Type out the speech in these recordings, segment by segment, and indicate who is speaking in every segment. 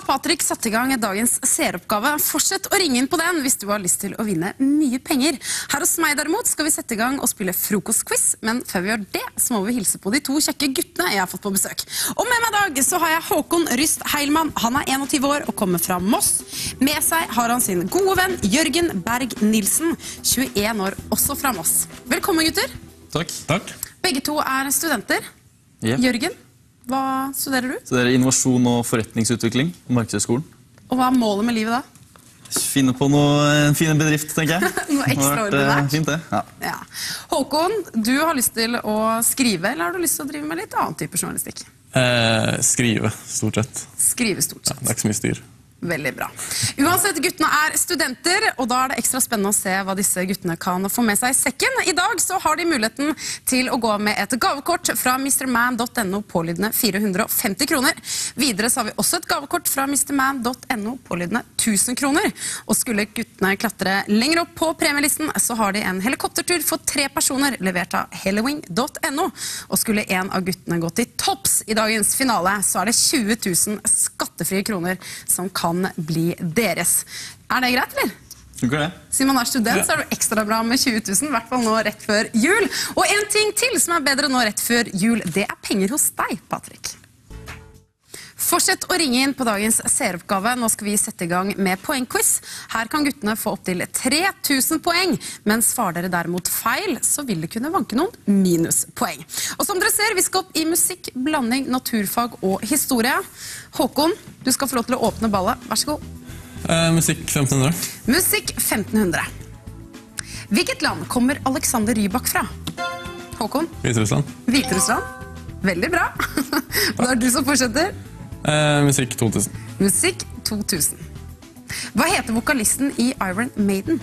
Speaker 1: Patrick satt I gang dagens seeroppgave. Fortsett å ringe inn på den hvis du har lyst til å vinne mye penger. Her hos meg derimot skal vi sette I gang og spille frokostquiz, men før vi gjør det så må vi hilse på de to kjekke guttene jeg har fått på besøk. Og med meg I dag så har jeg Håkon Ryst Heilmann. Han 21 år og kommer fra Moss. Med seg har han sin gode venn Jørgen Berg Nilsen, 21 år, også fra Moss. Velkommen gutter.
Speaker 2: Takk.
Speaker 1: Begge to studenter.
Speaker 2: Yep.
Speaker 1: Jørgen, hva studerer du?
Speaker 2: Studerer innovasjon og forretningsutvikling på Markedshøgskolen.
Speaker 1: Og hva målet med livet da?
Speaker 2: Finne på en fin bedrift, tenker jeg.
Speaker 1: Noe ekstraordinært.
Speaker 2: Fint det,
Speaker 1: ja. Håkon, du har lyst til å skrive, eller har du lyst til å drive med litt annen type journalistikk?
Speaker 3: Skrive, stort sett.
Speaker 1: Skrive, stort sett.
Speaker 3: Ja, det ikke så mye styr.
Speaker 1: Veldig bra. Uansett, guttene studenter, og da det ekstra spennende å se hva disse guttene kan få med seg I sekken. I dag så har de muligheten til å gå med et gavekort fra mrman.no pålydende 450 kroner. Videre så har vi også et gavekort fra mrman.no pålydende 1000 kroner. Og skulle guttene klatre lenger opp på premielisten, så har de en helikoptertur for 3 personer levert av hellowing.no. Og skulle en av guttene gå til topps I dagens finale, så det 20 000 skattefrie kroner som kan bli deres. Det greit, eller?
Speaker 2: Funker det?
Speaker 1: Siden man student, så det ekstra bra med 20 000, I hvert fall nå rett før jul. Og en ting til som bedre nå rett før jul, det penger hos deg, Patrick. Fortsett å ringe inn på dagens seeroppgave. Nå skal vi sette I gang med poengquiz. Her kan guttene få opp til 3000 poeng, men svarer dere derimot feil, så vil det kunne vanke noen minuspoeng. Og som dere ser, vi skal opp I musikk, blanding, naturfag og historie. Håkon, du skal få lov til å åpne ballet. Vær så god.
Speaker 3: Musikk 1500.
Speaker 1: Musikk 1500. Hvilket land kommer Alexander Rybak fra? Håkon?
Speaker 3: Hviterussland.
Speaker 1: Hviterussland. Veldig bra. Og det du som fortsetter.
Speaker 3: Musikk 2000.
Speaker 1: Musikk 2000. Hva heter vokalisten I Iron Maiden?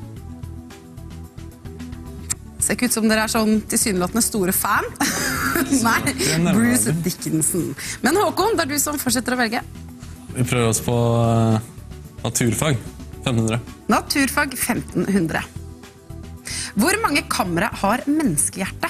Speaker 1: Ser ikke ut som dere sånn tilsynelatende store fan. Nei, Bruce Dickinson. Men Håkon, det du som fortsetter å velge.
Speaker 3: Vi prøver oss på naturfag 1500.
Speaker 1: Naturfag 1500. Hvor mange kamre har menneskehjerte?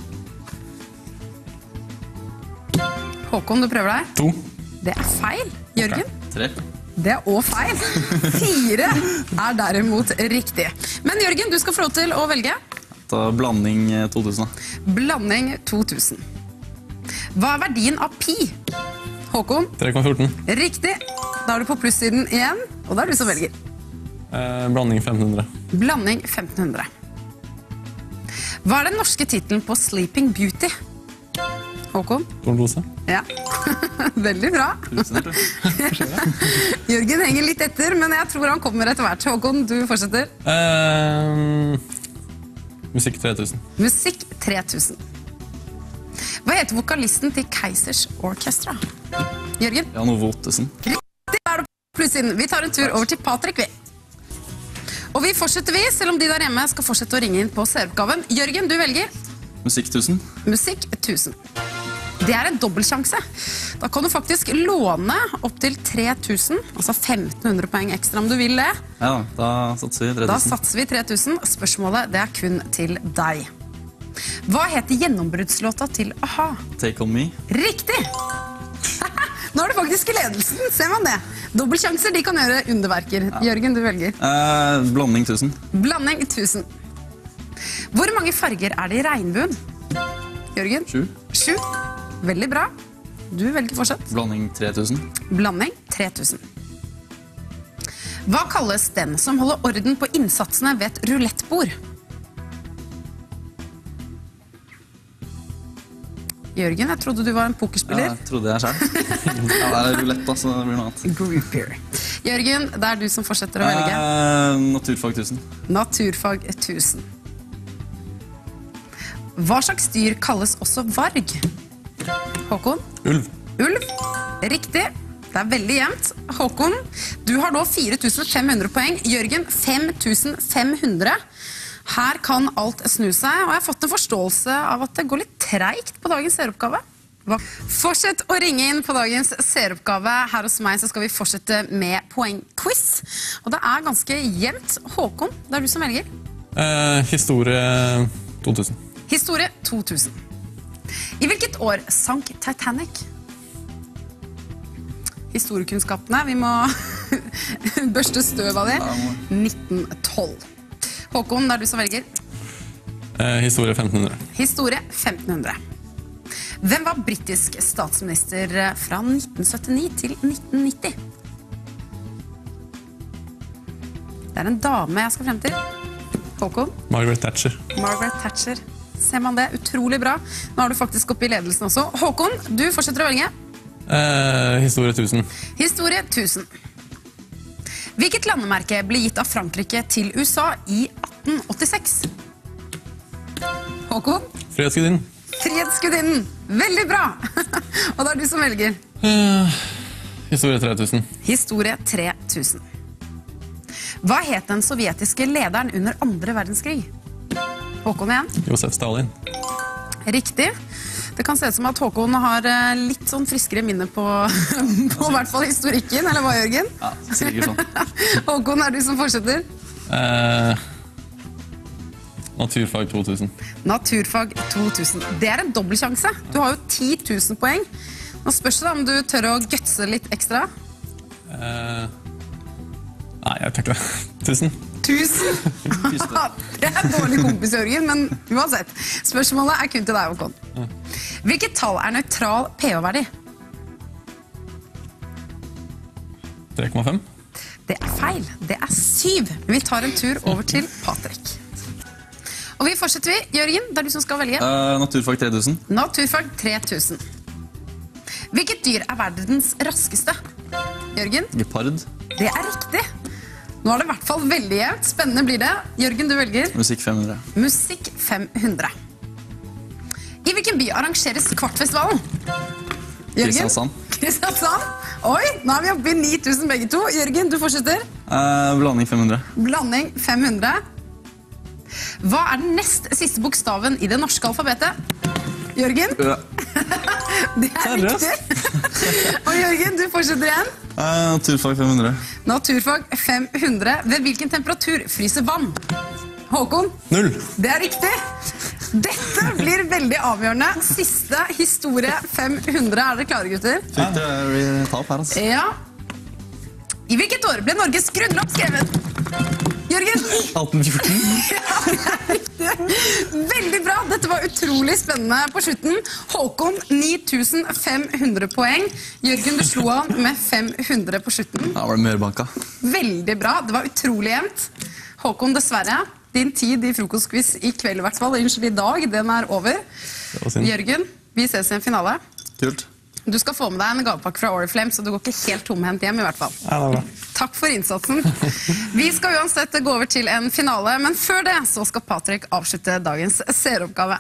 Speaker 1: Håkon, du prøver deg.
Speaker 3: 2.
Speaker 1: Det feil. Jørgen?
Speaker 2: 3.
Speaker 1: Det også feil. 4 derimot riktig. Men Jørgen, du skal få lov til å velge.
Speaker 2: Da blanding 2000 da.
Speaker 1: Blanding 2000. Hva verdien av pi? Håkon?
Speaker 3: 3,14.
Speaker 1: Riktig. Da du på plussiden igjen, og det du som velger.
Speaker 3: Blanding 1500.
Speaker 1: Blanding 1500. Hva den norske titelen på Sleeping Beauty? Håkon?
Speaker 3: Tornrose.
Speaker 1: Ja, veldig bra. Jørgen henger litt etter, men jeg tror han kommer etter hvert. Håkon, du fortsetter.
Speaker 3: Musikk 3000.
Speaker 1: Musikk 3000. Hva heter vokalisten til Keisers Orchestra? Jørgen?
Speaker 2: Jan Ove Ottesen.
Speaker 1: Det du plutselig. Vi tar en tur over til Patrick, vi. Og vi fortsetter selv om de der hjemme skal fortsette å ringe inn på seeroppgaven. Jørgen, du velger.
Speaker 2: Musikk 1000.
Speaker 1: Musikk 1000. Det en dobbeltsjanse. Da kan du faktisk låne opp til 3000, altså 1500 poeng ekstra om du vil det.
Speaker 2: Ja, da satser vi 3000.
Speaker 1: Da satser vi 3000. Spørsmålet, det kun til deg. Hva heter gjennombruddslåta til A-ha?
Speaker 2: Take on me.
Speaker 1: Riktig! Nå det faktisk I ledelsen, ser man det. Dobbeltsjanser, de kan gjøre underverker. Ja. Jørgen, du velger.
Speaker 2: Blanding 1000.
Speaker 1: Blanding 1000. Hvor mange farger det I regnbuen? Jørgen?
Speaker 2: 7.
Speaker 1: 7. Veldig bra. Du velger fortsatt.
Speaker 2: Blanding 3000. Blanding
Speaker 1: 3000. Hva kalles den som holder orden på innsatsene ved et roulettbord? Jørgen, jeg trodde du var en pokerspiller.
Speaker 2: Ja, jeg trodde jeg selv. Ja, det roulette da, så det blir noe annet.
Speaker 1: Grouper. Jørgen, det du som fortsetter å velge.
Speaker 2: Naturfag 1000.
Speaker 1: Naturfag 1000. Hva slags dyr kalles også varg? Håkon?
Speaker 3: Ulv.
Speaker 1: Ulv. Riktig. Det veldig jevnt. Håkon, du har nå 4500 poeng. Jørgen, 5500. Her kan alt snu seg, og jeg har fått en forståelse av at det går litt treigt på dagens seeroppgave. Fortsett å ringe inn på dagens seeroppgave. Her hos meg så skal vi fortsette med poengquiz. Og det ganske jevnt. Håkon, det du som velger.
Speaker 3: Historie 2000.
Speaker 1: Historie 2000. I hvilket år sank Titanic? Historiekunnskapene. Vi må børste støv av det. 1912. Håkon, det er du som velger.
Speaker 3: Historie 1500.
Speaker 1: Historie 1500. Hvem var britisk statsminister fra 1979 til 1990? Det er en dame jeg skal frem til. Håkon?
Speaker 3: Margaret Thatcher.
Speaker 1: Margaret Thatcher. Ser man det? Utrolig bra. Nå er du faktisk oppe i ledelsen også. Håkon, du fortsetter å velge.
Speaker 3: Historie 1000.
Speaker 1: Historie 1000. Hvilket landemerke ble gitt av Frankrike til USA i 1886? Håkon?
Speaker 3: Frihetsgudinnen.
Speaker 1: Frihetsgudinnen. Veldig bra! Og det er du som velger.
Speaker 3: Historie 3000.
Speaker 1: Historie 3000. Hva het den sovjetiske lederen under andre verdenskrig? Håkon igjen.
Speaker 3: Josef Stalin.
Speaker 1: Riktig. Det kan se ut som at Håkon har litt sånn friskere minne på hvert fall historikken, eller hva, Jørgen?
Speaker 2: Ja, sikkert sånn.
Speaker 1: Håkon, er du som fortsetter?
Speaker 3: Naturfag 2000.
Speaker 1: Naturfag 2000. Det er en dobbeltsjanse. Du har jo 10 000 poeng. Nå spørs det om du tør å gutse litt ekstra.
Speaker 3: Nei, jeg tar ikke det. 1000.
Speaker 1: 1000? Det er dårlig kompis, Jørgen, men uansett. Spørsmålet er kun til deg, Håkon. Hvilket tall er nøytral pH-verdi?
Speaker 3: 3,5.
Speaker 1: Det er feil. Det er 7. Vi tar en tur over til Patrick. Og vi fortsetter. Jørgen, det er du som skal velge.
Speaker 2: Naturfag 3000.
Speaker 1: Naturfag 3000. Hvilket dyr er verdens raskeste? Jørgen?
Speaker 2: Gepard.
Speaker 1: Det er riktig. Nå er det i hvert fall veldig jevnt. Spennende blir det. Jørgen, du velger.
Speaker 2: Musikk 500.
Speaker 1: Musikk 500. I hvilken by arrangeres Kvartfestivalen? Jørgen?
Speaker 2: Kristiansand.
Speaker 1: Kristiansand. Oi, nå er vi oppe i 9000 begge to. Jørgen, du fortsetter.
Speaker 2: Blanding 500.
Speaker 1: Blanding 500. Hva er den nest siste bokstaven i det norske alfabetet? Jørgen?
Speaker 2: Ja.
Speaker 1: Det er riktig. Og Jørgen, du fortsetter igjen.
Speaker 2: Naturfag 500.
Speaker 1: Naturfag 500. Ved hvilken temperatur fryser vann? Håkon?
Speaker 3: 0.
Speaker 1: Det er riktig. Dette blir veldig avgjørende. Siste historie 500. Er dere klare, gutter?
Speaker 2: Fikk dere tap her, altså.
Speaker 1: Ja. I hvilket år ble Norges grunnlov skrevet? Jørgen?
Speaker 2: 1814.
Speaker 1: Ja, det er riktig. Veldig bra. Dette var utrolig spennende på slutten. Håkon, 9500 poeng. Jørgen, du slo han med 500 på slutten.
Speaker 2: Ja, var det mørbanka.
Speaker 1: Veldig bra. Det var utrolig jevnt. Håkon, dessverre. Din tid i frokostkviss i kveld i hvert fall. Unnskyld, i dag. Den er over. Jørgen, vi ses i en finale.
Speaker 2: Kult.
Speaker 1: Du skal få med deg en gavepakke fra Oriflame, så du går ikke helt tomhendt hjem i hvert fall.
Speaker 3: Ja, det er bra.
Speaker 1: Takk for innsatsen. Vi skal uansett gå over til en finale, men før det så skal Patrick avslutte dagens seeroppgave.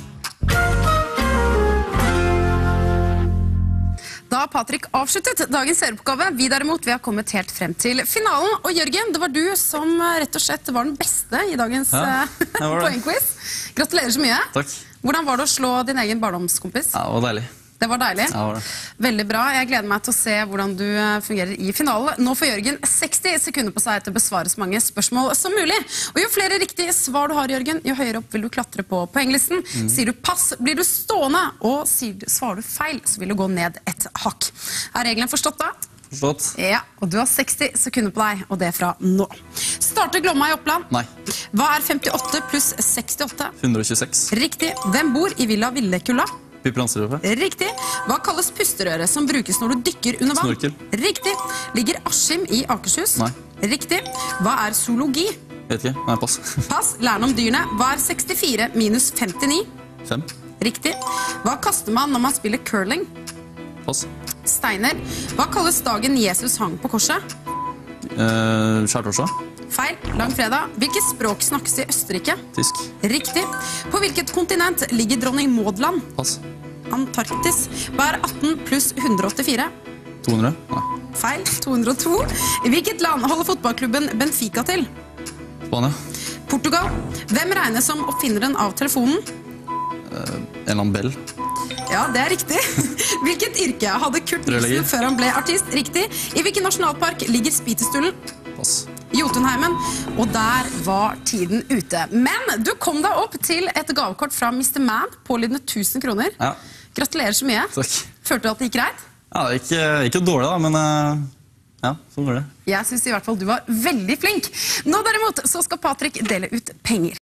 Speaker 1: Da har Patrick avsluttet dagens seeroppgave. Vi derimot, vi har kommet helt frem til finalen. Og Jørgen, det var du som rett og slett var den beste i dagens poengquiz. Gratulerer så mye.
Speaker 2: Takk.
Speaker 1: Hvordan var det å slå din egen barndomskompis?
Speaker 2: Ja, det var deilig.
Speaker 1: Det var deilig.
Speaker 2: Ja, det var det.
Speaker 1: Veldig bra. Jeg gleder meg til å se hvordan du fungerer i finalen. Nå får Jørgen 60 sekunder på seg til å besvare så mange spørsmål som mulig. Og jo flere riktige svar du har, Jørgen, jo høyere opp vil du klatre på poenglisten. Sier du pass, blir du stående. Og svarer du feil, så vil du gå ned et hakk. Er reglene forstått da?
Speaker 2: Forstått?
Speaker 1: Ja, og du har 60 sekunder på deg, og det fra nå. Starter Glomma i Oppland?
Speaker 2: Nei.
Speaker 1: Hva er 58 pluss 68?
Speaker 2: 126.
Speaker 1: Riktig. Hvem bor i Villa Villekulla?
Speaker 2: Pippi Landstrømpe.
Speaker 1: Riktig. Hva kalles pusterøret som brukes når du dykker under vann?
Speaker 2: Snorkel.
Speaker 1: Riktig. Ligger Askim i Akershus?
Speaker 2: Nei.
Speaker 1: Riktig. Hva er zoologi?
Speaker 2: Vet ikke. Nei, pass.
Speaker 1: Pass. Læren om dyrene. Hva er 64 minus 59?
Speaker 2: 5.
Speaker 1: Riktig. Hva kaster man når man spiller curling?
Speaker 2: Pass.
Speaker 1: Steiner. Hva kalles dagen Jesus hang på korset?
Speaker 2: Skjærtorsdag.
Speaker 1: Feil. Langfredag. Hvilket språk snakkes i Østerrike?
Speaker 2: Tysk.
Speaker 1: Riktig. På hvilket kontinent ligger dronning Maud-land?
Speaker 2: Pass.
Speaker 1: Antarktis. Hva er 18 pluss 184?
Speaker 2: 200. Nei.
Speaker 1: Feil. 202. I hvilket land holder fotballklubben Benfica til?
Speaker 2: Spania.
Speaker 1: Portugal. Hvem regnes som oppfinneren av telefonen?
Speaker 2: En eller annen Bell.
Speaker 1: Ja, det er riktig. Hvilket yrke hadde Kurt
Speaker 2: Rørlegger.
Speaker 1: Nilsen før han ble artist? Riktig. I hvilken nasjonalpark ligger Spitestullen?
Speaker 2: Pass.
Speaker 1: Jotunheimen. Og der var tiden ute. Men du kom deg opp til et gavekort fra Mr. Man, pålydende 1000 kroner.
Speaker 2: Ja.
Speaker 1: Gratulerer så mye.
Speaker 2: Takk.
Speaker 1: Følte du at det gikk greit?
Speaker 2: Ja, det er ikke dårlig da, men ja, sånn går det.
Speaker 1: Jeg synes i hvert fall du var veldig flink. Nå derimot så skal Patrick dele ut penger.